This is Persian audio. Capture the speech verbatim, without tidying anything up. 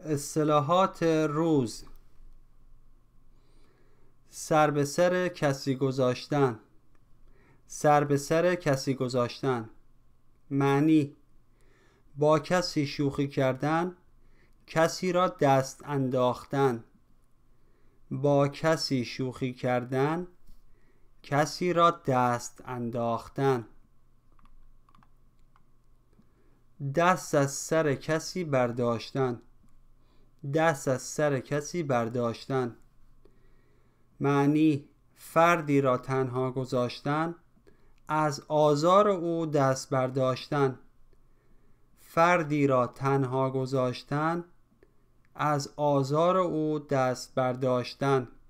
اصطلاحات روز: سر به سر کسی گذاشتن، سر به سر کسی گذاشتن. معنی: با کسی شوخی کردن، کسی را دست انداختن. با کسی شوخی کردن، کسی را دست انداختن. دست از سر کسی برداشتن، دست از سر کسی برداشتن. معنی: فردی را تنها گذاشتن، از آزار او دست برداشتن. فردی را تنها گذاشتن، از آزار او دست برداشتن.